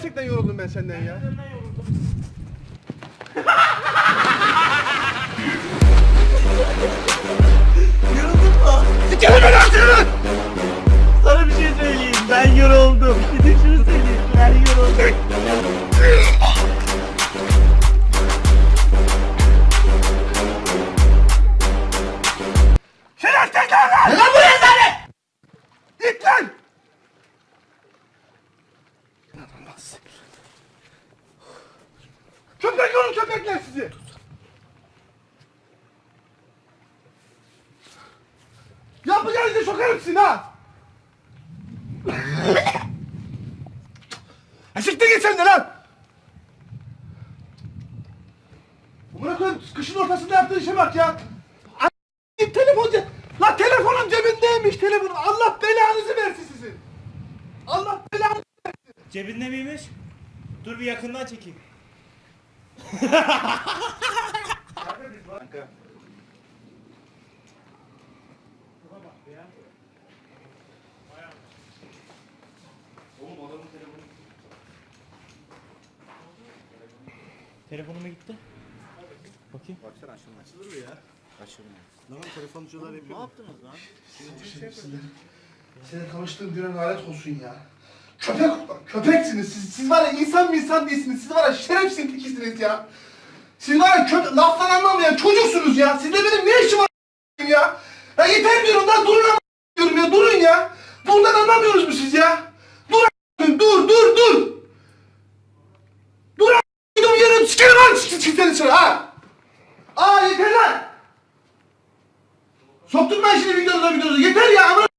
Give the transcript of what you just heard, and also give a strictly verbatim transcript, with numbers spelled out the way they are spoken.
Gerçekten yoruldum ben senden ya. Senden yoruldum. Yoruldun mu? Sikerim ben artık! Sana bir şey söyleyeyim. Ben yoruldum. Bir de şunu söyleyeyim. Ben yoruldum. Şerefsizler lan! Ne lan bu rezalet? Git lan! Köpek olun köpekler sizi! Yapacağınızı da sokarım sizin ha! Ha siktir git sen de lan! Buna koyayım kışın ortasında yaptığı işe bak ya! A git telefon ce... La telefonun cebindeymiş telefonun! Allah belanızı versin sizin! Allah belanızı versin! Cebinde miymiş? Dur bir yakından çekeyim. Kanka. Oğlum adamın telefonu. Telefonuma gitti. Bakayım. Baksana açılma. Açılır mı ya? Açılmıyor. Lan telefoncular yapıyor. Ne yaptınız lan? Seni tanıştığım güne lanet olsun ya. Köpek, köpeksiniz siz. Siz var ya insan mı insan değilsiniz. Siz var ya şerefsiz tekisiniz ya. Siz var ya köpek, laftan anlamayan çocuksunuz ya. Sizle benim ne işim var ya? Ya yeter diyorum lan durun ama diyorum ya durun ya. Bundan anlamıyoruz mu siz ya? Dur dur dur dur. Dur a**ım yerim sikerim lan sikerim seni ha. Aa yeter lan. Soktum ben şimdi videoda videoda yeter ya.